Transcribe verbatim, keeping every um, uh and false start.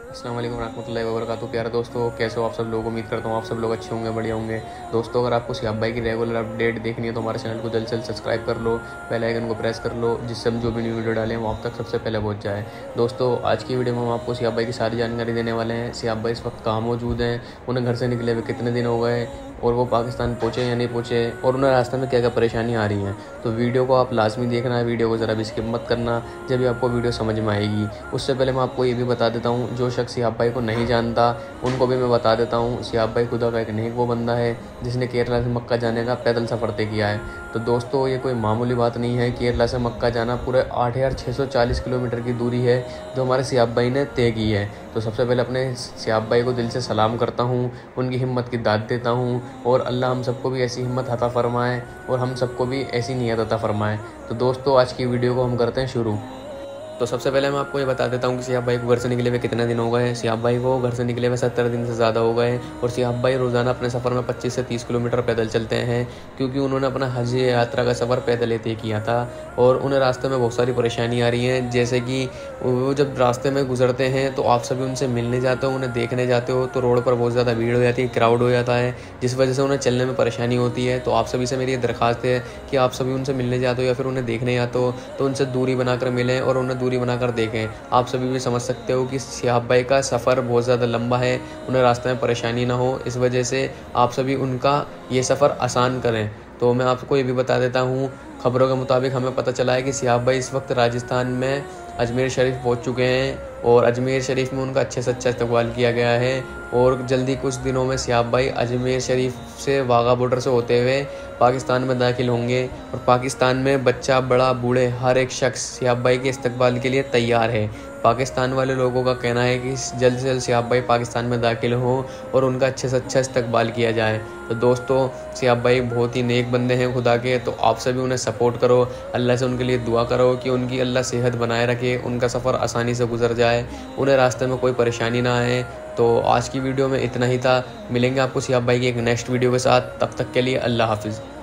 अस्सलाम वालेकुम रहमतुल्लाहि व बरकातुहू। प्यारे दोस्तों, कैसे हो आप सब लोग। उम्मीद करता हूँ आप सब लोग अच्छे होंगे, बढ़िया होंगे। दोस्तों, अगर आपको सियाब भाई की रेगुलर अपडेट देखनी है तो हमारे चैनल को जल्द से जल्द सब्सक्राइब कर लो, बेल आइकन को प्रेस कर लो, जिससे हम जो भी न्यू वीडियो डालें वो आप तक सबसे पहले पहुँच जाए। दोस्तों, आज की वीडियो में हम आपको सियाब भाई की सारी जानकारी देने वाले हैं। सियाब भाई इस वक्त कहाँ मौजूद हैं, उन्हें घर से निकले हुए कितने दिन हो गए, और वो पाकिस्तान पहुँचे या नहीं पहुँचे, और उन्हें रास्ते में क्या क्या परेशानी आ रही हैं। तो वीडियो को आप लाजमी देखना है, वीडियो को ज़रा भी स्किप मत करना, जब भी आपको वीडियो समझ में आएगी। उससे पहले मैं आपको ये भी बता देता हूँ, जो शख्स सियाब भाई को नहीं जानता उनको भी मैं बता देता हूँ, सियाब भाई खुदा का एक नेक वो बंदा है जिसने केरला से मक्का जाने का पैदल सफ़र तय किया है। तो दोस्तों, ये कोई मामूली बात नहीं है। केरला से मक्का जाना पूरे आठ हज़ार छः सौ चालीस किलोमीटर की दूरी है जो हमारे सियाब भाई ने तय की है। तो सबसे पहले अपने सियाब भाई को दिल से सलाम करता हूँ, उनकी हिम्मत की दाद देता हूँ, और अल्लाह हम सबको भी ऐसी हिम्मत अता फरमाए और हम सबको भी ऐसी नीयत अता फरमाए। तो दोस्तों, आज की वीडियो को हम करते हैं शुरू। तो सबसे पहले मैं आपको ये बता देता हूँ कि सियाब भाई को घर से निकले हुए कितने दिन हो गए हैं। सियाब भाई को घर से निकले हुए सत्तर दिन से ज़्यादा हो गए, और सियाब भाई रोज़ाना अपने सफ़र में पच्चीस से तीस किलोमीटर पैदल चलते हैं, क्योंकि उन्होंने अपना हज यात्रा का सफ़र पैदल ही तय किया था। और उन्हें रास्ते में बहुत सारी परेशानी आ रही हैं, जैसे कि वो जब रास्ते में गुजरते हैं तो आप सभी उनसे मिलने जाते हो, उन्हें देखने जाते हो, तो रोड पर बहुत ज़्यादा भीड़ हो जाती है, क्राउड हो जाता है, जिस वजह से उन्हें चलने में परेशानी होती है। तो आप सभी से मेरी ये दरख्वास्त है कि आप सभी उनसे मिलने जाते हो या फिर उन्हें देखने जाते हो तो उनसे दूरी बनाकर मिलें और उन्हें दूरी बनाकर देखें। आप सभी भी समझ सकते हो कि सियाब भाई का सफ़र बहुत ज़्यादा लंबा है, उन्हें रास्ते में परेशानी ना हो, इस वजह से आप सभी उनका ये सफ़र आसान करें। तो मैं आपको ये भी बता देता हूँ, खबरों के मुताबिक हमें पता चला है कि सियाब भाई इस वक्त राजस्थान में अजमेर शरीफ पहुँच चुके हैं, और अजमेर शरीफ में उनका अच्छे से अच्छा इस्तकबाल किया गया है। और जल्दी कुछ दिनों में सियाब भाई अजमेर शरीफ से वाघा बॉर्डर से होते हुए पाकिस्तान में दाखिल होंगे, और पाकिस्तान में बच्चा बड़ा बूढ़े हर एक शख्स सियाब भाई के इस्तकबाल के लिए तैयार है। पाकिस्तान वाले लोगों का कहना है कि जल्द से जल्द सियाब भाई पाकिस्तान में दाखिल हों और उनका अच्छे से अच्छा इस्तकबाल किया जाए। तो दोस्तों, सियाब भाई बहुत ही नेक बंदे हैं खुदा के, तो आप सभी उन्हें सपोर्ट करो, अल्लाह से उनके लिए दुआ करो कि उनकी अल्लाह सेहत बनाए रखे, उनका सफ़र आसानी से गुजर जाए, उन्हें रास्ते में कोई परेशानी ना आए। तो आज की वीडियो में इतना ही था। मिलेंगे आपको सियाब भाई की एक नेक्स्ट वीडियो के साथ, तब तक के लिए अल्लाह हाफिज़।